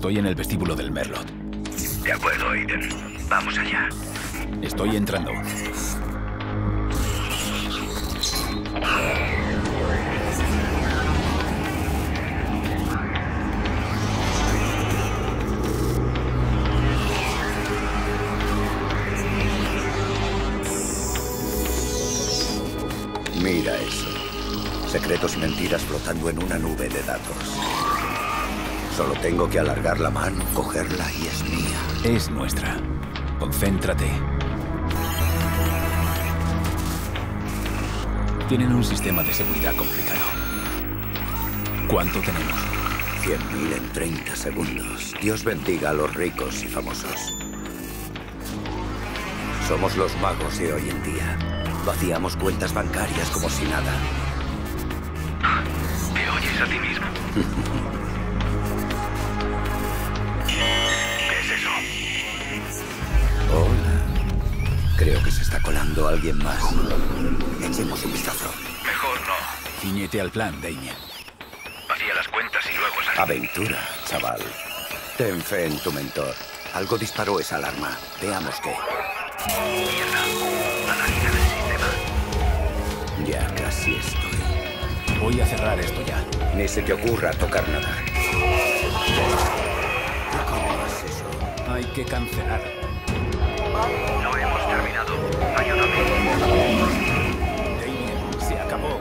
Estoy en el vestíbulo del Merlot. De acuerdo, Aiden. Vamos allá. Estoy entrando. Mira eso. Secretos y mentiras flotando en una nube de datos. Solo tengo que alargar la mano, cogerla y es mía. Es nuestra. Concéntrate. Tienen un sistema de seguridad complicado. ¿Cuánto tenemos? 100.000 en 30 segundos. Dios bendiga a los ricos y famosos. Somos los magos de hoy en día. Vaciamos cuentas bancarias como si nada. ¿Te oyes a ti mismo? ¿Qué es eso? Hola. Creo que se está colando alguien más. Echemos un vistazo. Mejor no. Cíñete al plan, Damien. Vacía las cuentas y luego sal. Aventura, chaval. Ten fe en tu mentor. Algo disparó esa alarma. Veamos qué. Mierda. Analízala del sistema. Ya casi estoy. Voy a cerrar esto ya. Ni se te ocurra tocar nada. ¿Cómo es eso? Hay que cancelar. No hemos terminado. Ayúdame. Damien, se acabó.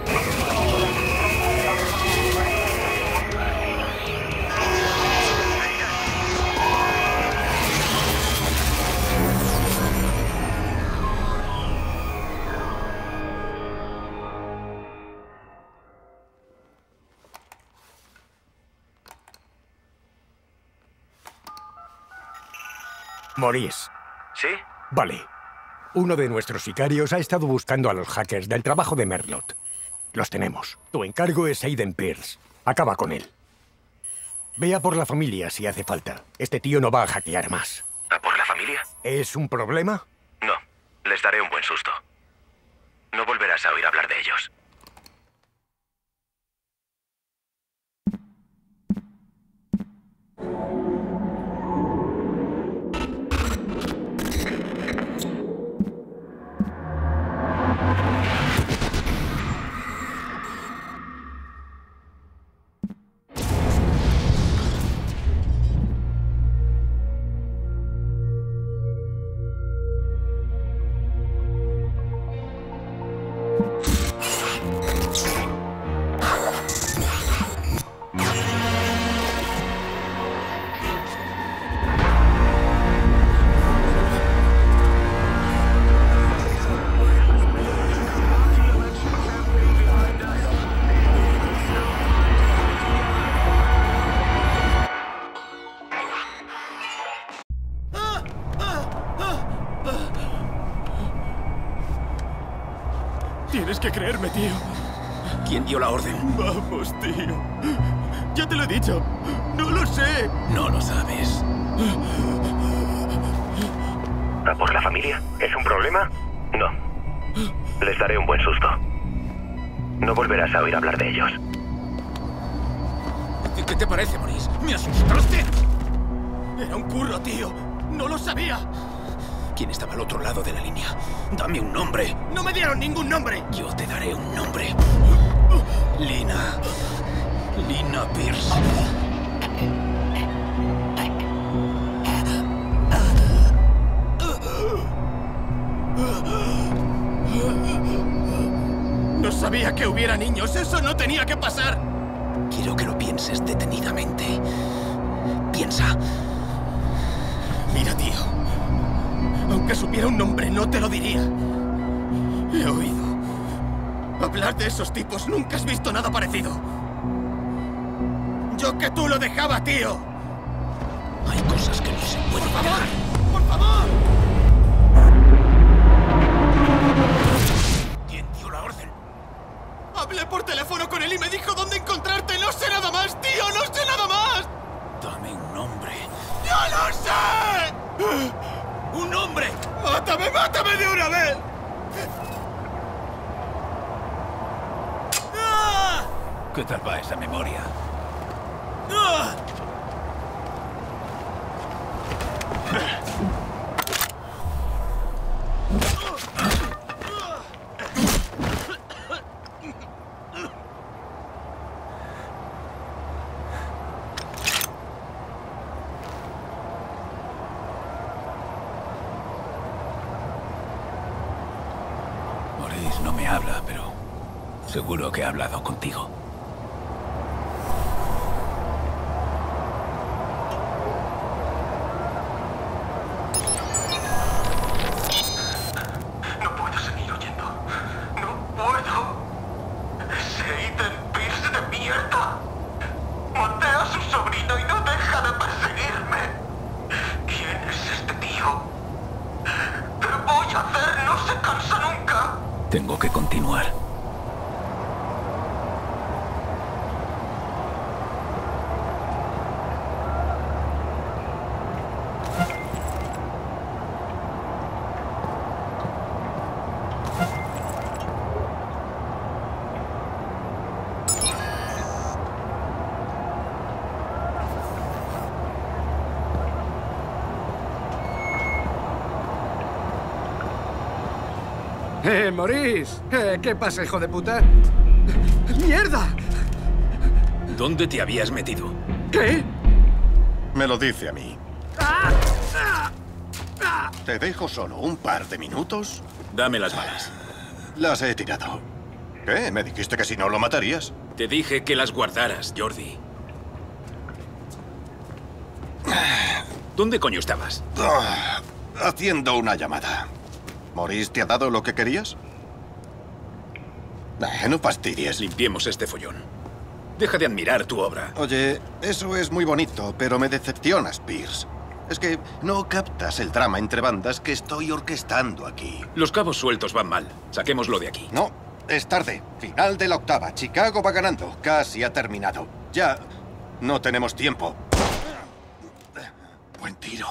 Maurice. ¿Sí? Vale. Uno de nuestros sicarios ha estado buscando a los hackers del trabajo de Merlot. Los tenemos. Tu encargo es Aiden Pierce. Acaba con él. Vea por la familia si hace falta. Este tío no va a hackear más. ¿A por la familia? ¿Es un problema? No. Les daré un buen susto. No volverás a oír hablar de ellos. Tienes que creerme, tío. ¿Quién dio la orden? Vamos, tío. Ya te lo he dicho. No lo sé. No lo sabes. ¿A por la familia? ¿Es un problema? No. Les daré un buen susto. No volverás a oír hablar de ellos. ¿Qué te parece, Maurice? ¿Me asustaste? Era un curro, tío. No lo sabía. ¿Quién estaba al otro lado de la línea? Dame un nombre. No me dieron ningún nombre. Yo te daré un nombre. Lina. Lina Pierce. No sabía que hubiera niños. Eso no tenía que pasar. Quiero que lo pienses detenidamente. Piensa. Mira, tío. Aunque supiera un nombre, no te lo diría. He oído hablar de esos tipos. Nunca has visto nada parecido. Yo que tú lo dejaba, tío. Hay cosas que no se pueden ¡Por favor! dejar. ¡Por favor! ¿Quién dio la orden? Hablé por teléfono con él y me dijo dónde encontrarte. No sé nada más, tío. No sé nada más. Dame un nombre. ¡Yo lo sé! ¡Un nombre! ¡Mátame, mátame de una vez! ¿Qué tal va esa memoria? Maurice no me habla, pero seguro que ha hablado contigo. No puedo seguir oyendo. No puedo. Ese Aiden Pierce de mierda. Maté a su sobrino y no deja de perseguirme. ¿Quién es este tío? ¿Qué voy a hacer? No se cansa nunca. Tengo que continuar. Maurice. ¿Qué pasa, hijo de puta? ¡Mierda! ¿Dónde te habías metido? ¿Qué? Me lo dice a mí. ¿Te dejo solo un par de minutos? Dame las balas. Las he tirado. ¿Qué? Me dijiste que si no lo matarías. Te dije que las guardaras, Jordi. ¿Dónde coño estabas? Haciendo una llamada. ¿Maurice te ha dado lo que querías? No fastidies. Limpiemos este follón. Deja de admirar tu obra. Oye, eso es muy bonito, pero me decepcionas, Pierce. Es que no captas el drama entre bandas que estoy orquestando aquí. Los cabos sueltos van mal. Saquémoslo de aquí. No, es tarde. Final de la octava. Chicago va ganando. Casi ha terminado. Ya no tenemos tiempo. Buen tiro.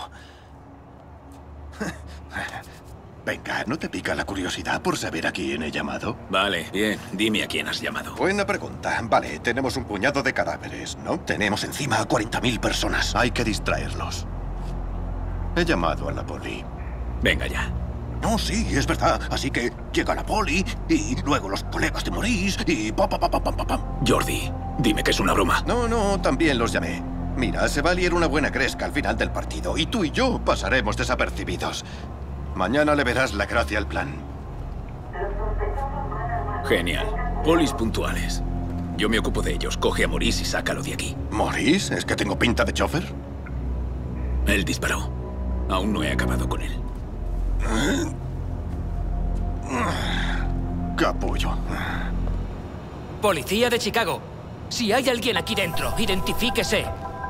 Venga, ¿no te pica la curiosidad por saber a quién he llamado? Vale, bien. Dime a quién has llamado. Buena pregunta. Vale, tenemos un puñado de cadáveres, ¿no? Tenemos encima a 40.000 personas. Hay que distraerlos. He llamado a la poli. Venga ya. No, sí, es verdad. Así que llega la poli y luego los colegas de Maurice y pam. Jordi, dime que es una broma. No, también los llamé. Mira, se va a liar una buena cresca al final del partido y tú y yo pasaremos desapercibidos. Mañana le verás la gracia al plan. Genial. Polis puntuales. Yo me ocupo de ellos. Coge a Maurice y sácalo de aquí. ¿Maurice? ¿Es que tengo pinta de chofer? Él disparó. Aún no he acabado con él. Capullo. Policía de Chicago. Si hay alguien aquí dentro, identifíquese.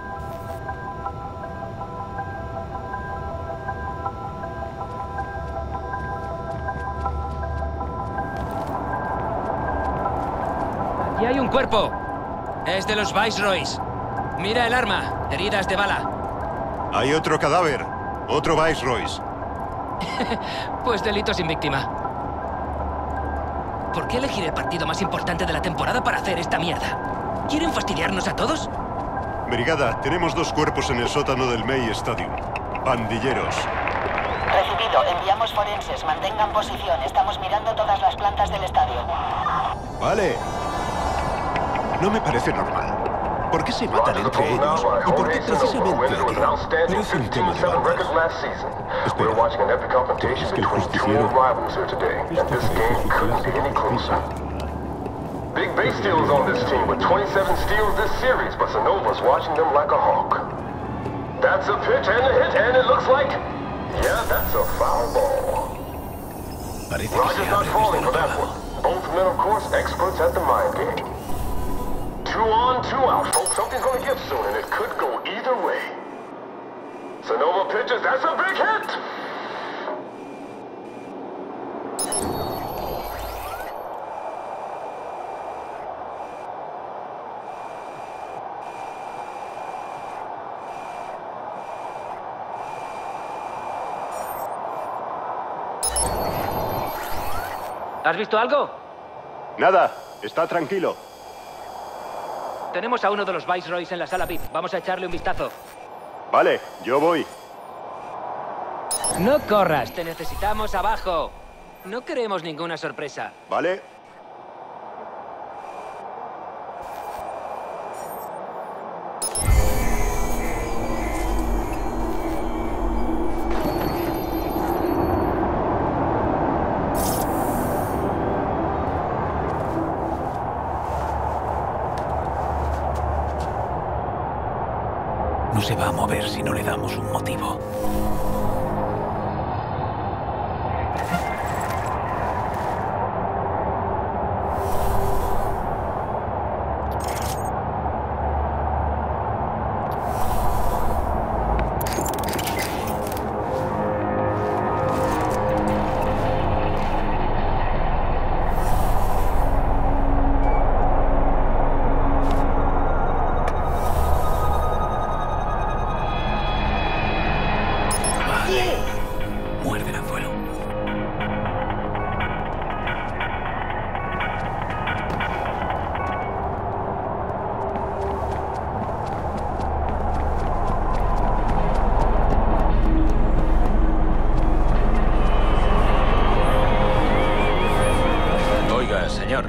Aquí hay un cuerpo. Es de los Viceroys. Mira el arma. Heridas de bala. Hay otro cadáver. Otro Viceroys. Pues delito sin víctima. ¿Por qué elegir el partido más importante de la temporada para hacer esta mierda? ¿Quieren fastidiarnos a todos? Brigada, tenemos 2 cuerpos en el sótano del May Stadium. Pandilleros. Recibido. Enviamos forenses. Mantengan posición. Estamos mirando todas las plantas del estadio. Vale. No me parece normal. ¿Por qué se matan entre ellos? ¿Y por qué precisamente aquí? No es un tema de bandas. Espera. ¿Crees que el justiciero... Esta parece justicia. Big base steals on this team with 27 steals this series, but Sanova's watching them like a hawk. That's a pitch and a hit, and it looks like... Yeah, that's a foul ball. Roger's not falling for that one. Both men, of course, experts at the mind game. 2 on, 2 out, folks. Something's gonna give soon, and it could go either way. Sanova pitches, that's a big hit! ¿Has visto algo? Nada, está tranquilo. Tenemos a uno de los Viceroys en la sala VIP. Vamos a echarle un vistazo. Vale, yo voy. No corras, te necesitamos abajo. No queremos ninguna sorpresa. Vale. No se va a mover si no le damos un motivo. Muerde el anzuelo. Oiga, señor.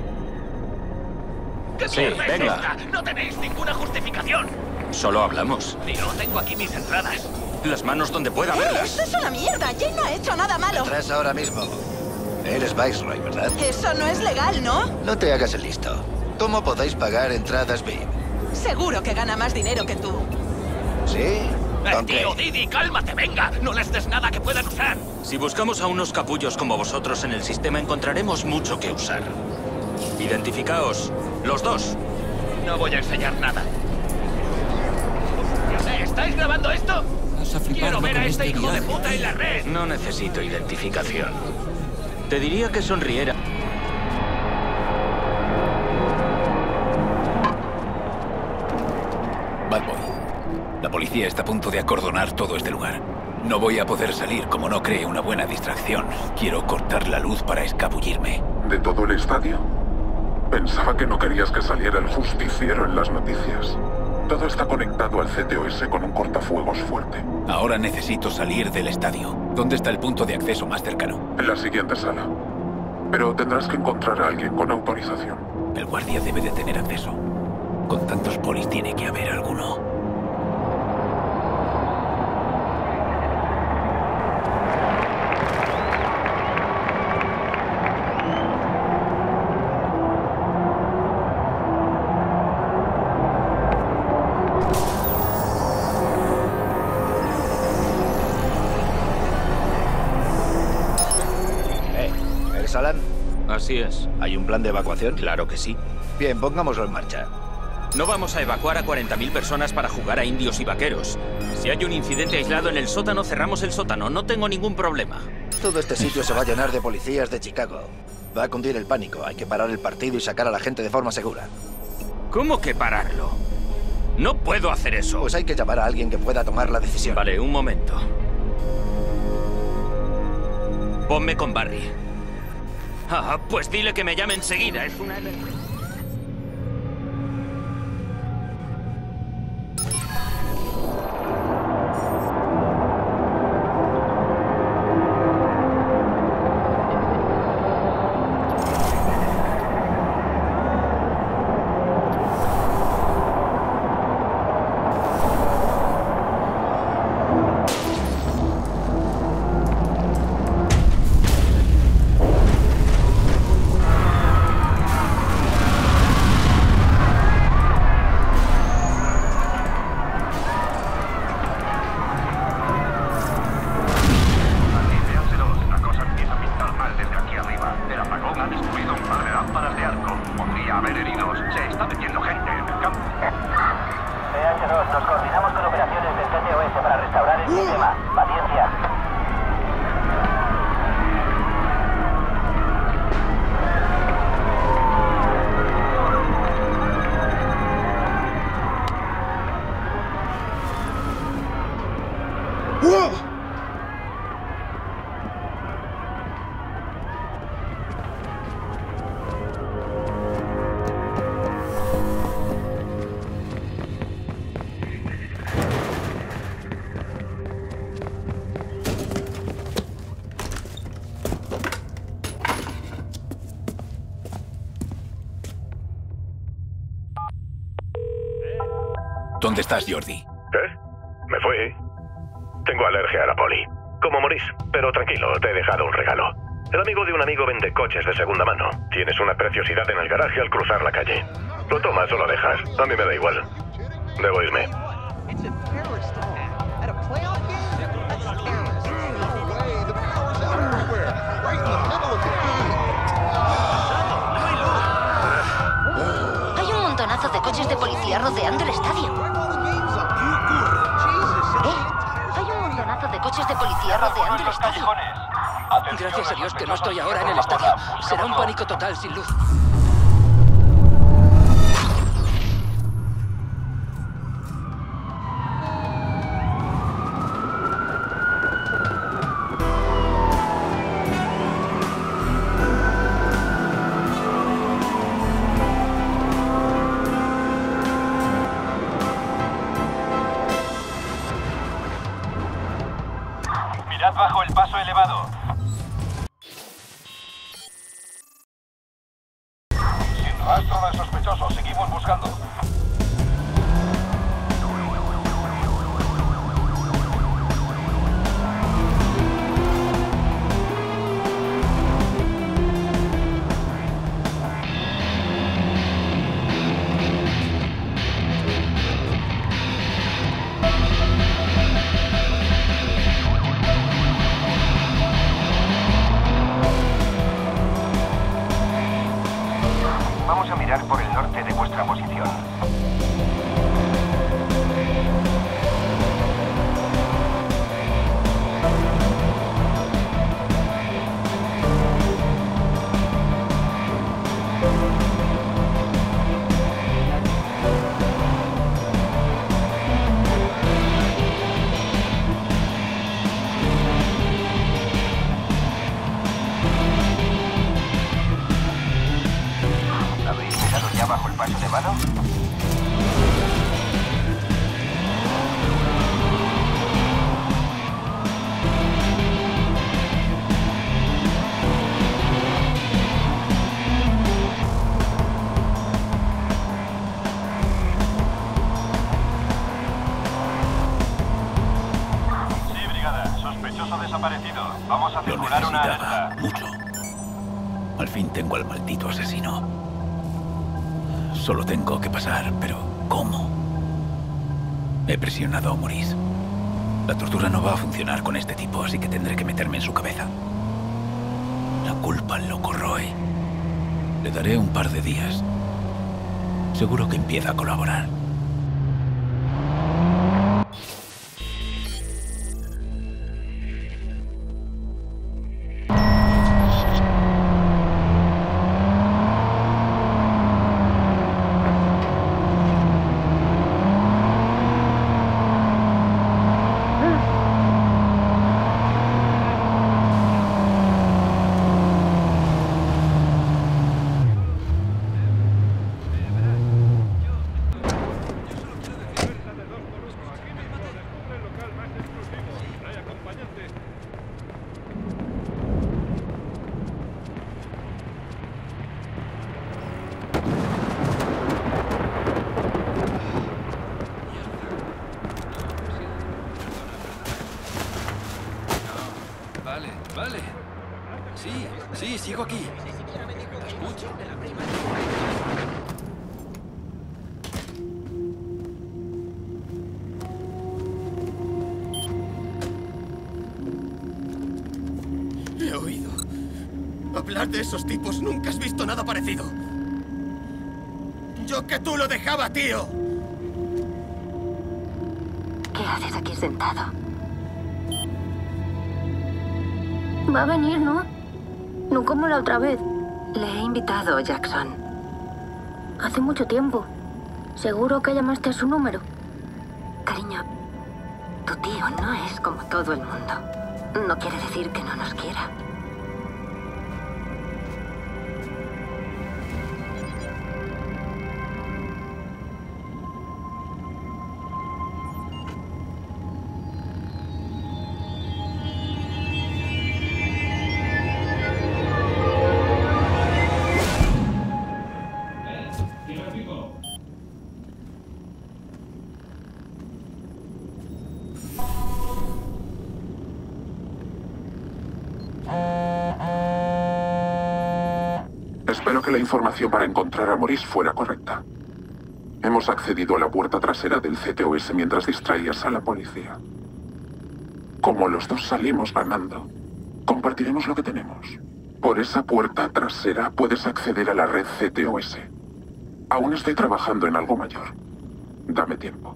Sí, venga. ¡No tenéis ninguna justificación! Solo hablamos. Y no tengo aquí mis entradas. Las manos donde pueda verlas. ¡Esto es una mierda! Jane no ha hecho nada malo. Tras ahora mismo. Eres Viceroy, ¿verdad? Eso no es legal, ¿no? No te hagas el listo. ¿Cómo podéis pagar entradas VIP? Seguro que gana más dinero que tú. ¿Sí? ¿Con qué? Tío, Didi, cálmate, venga. No les des nada que puedan usar. Si buscamos a unos capullos como vosotros en el sistema, encontraremos mucho que usar. Identificaos, los dos. No voy a enseñar nada. ¿Estáis grabando esto? Quiero ver a este hijo de puta en la red. No necesito identificación. Te diría que sonriera. Bad Boy. La policía está a punto de acordonar todo este lugar. No voy a poder salir como no cree una buena distracción. Quiero cortar la luz para escabullirme. ¿De todo el estadio? Pensaba que no querías que saliera el justiciero en las noticias. Todo está conectado al CTOS con un cortafuegos fuerte. Ahora necesito salir del estadio. ¿Dónde está el punto de acceso más cercano? En la siguiente sala. Pero tendrás que encontrar a alguien con autorización. El guardia debe de tener acceso. Con tantos polis tiene que haber alguno. Alan? Así es. ¿Hay un plan de evacuación? Claro que sí. Bien, pongámoslo en marcha. No vamos a evacuar a 40.000 personas para jugar a indios y vaqueros. Si hay un incidente aislado en el sótano, cerramos el sótano. No tengo ningún problema. Todo este sitio se va a llenar de policías de Chicago. Va a cundir el pánico. Hay que parar el partido y sacar a la gente de forma segura. ¿Cómo que pararlo? No puedo hacer eso. Pues hay que llamar a alguien que pueda tomar la decisión. Vale, un momento. Ponme con Barry. Ah, pues dile que me llame enseguida. Es una emergencia. ¿Dónde estás, Jordi? ¿Eh? Me fui. Tengo alergia a la poli. Como Maurice, pero tranquilo, te he dejado un regalo. El amigo de un amigo vende coches de segunda mano. Tienes una preciosidad en el garaje al cruzar la calle. Lo tomas o lo dejas. A mí me da igual. Debo irme. Hay un montonazo de coches de policía rodeando el estadio. Hay un montonazo de coches de policía rodeando el estadio. Gracias a Dios que no estoy ahora en el estadio. Será un pánico total sin luz. Mirad bajo el paso elevado. Sin rastro de sospechosos, seguimos buscando. Vamos a mirar por el norte de vuestra posición. ¿Habéis mirado ya bajo el paso elevado? Sí, brigada. Sospechoso desaparecido. Vamos a Lo circular una necesitaba alerta. mucho. Al fin tengo al maldito asesino. Solo tengo que pasar, pero ¿cómo? He presionado a Maurice. La tortura no va a funcionar con este tipo, así que tendré que meterme en su cabeza. La culpa lo corroe. Le daré un par de días. Seguro que empieza a colaborar. Vale. Sí, sigo aquí. Escucho. He oído hablar de esos tipos. Nunca has visto nada parecido. Yo que tú lo dejaba, tío. ¿Qué haces aquí sentado? Va a venir, ¿no? No como la otra vez. Le he invitado, Jackson. Hace mucho tiempo. ¿Seguro que llamaste a su número? Cariño, tu tío no es como todo el mundo. No quiere decir que no nos quiera. Espero que la información para encontrar a Maurice fuera correcta. hemos accedido a la puerta trasera del CTOS mientras distraías a la policía. Como los dos salimos ganando, compartiremos lo que tenemos. Por esa puerta trasera puedes acceder a la red CTOS. Aún estoy trabajando en algo mayor. Dame tiempo.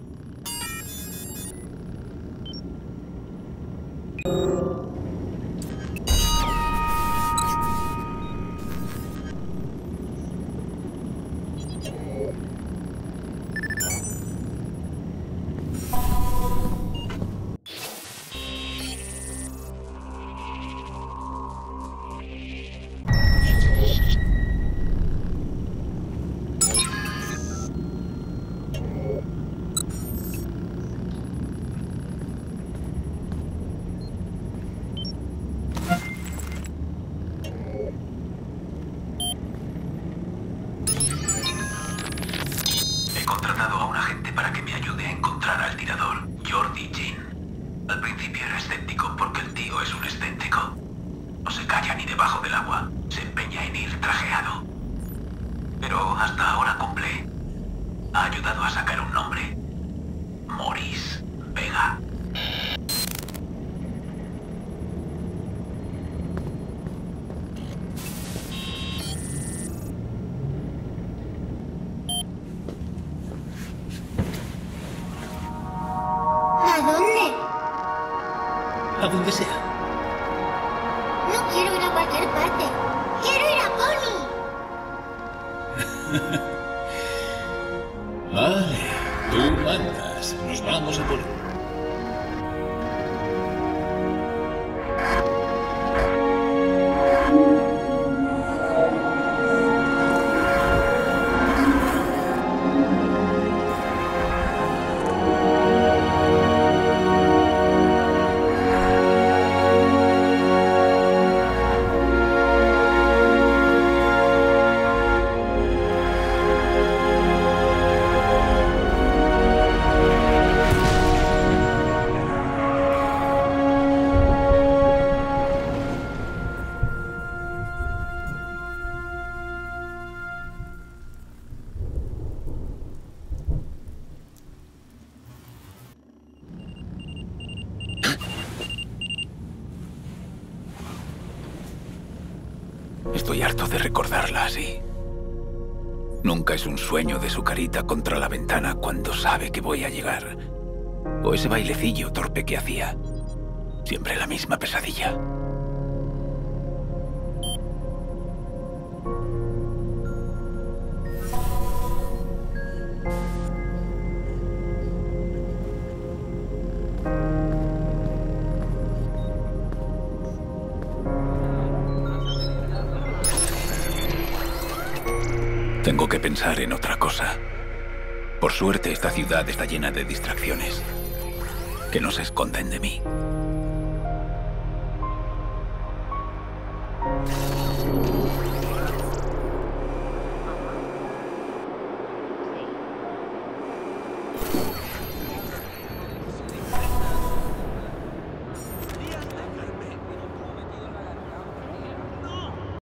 A donde sea. No quiero ir a cualquier parte. ¡Quiero ir a Pony! Vale, tú mandas. Nos vamos a por... Estoy harto de recordarla así. Nunca es un sueño de su carita contra la ventana cuando sabe que voy a llegar. O ese bailecillo torpe que hacía. Siempre la misma pesadilla. Tengo que pensar en otra cosa. Por suerte, esta ciudad está llena de distracciones que no se esconden de mí.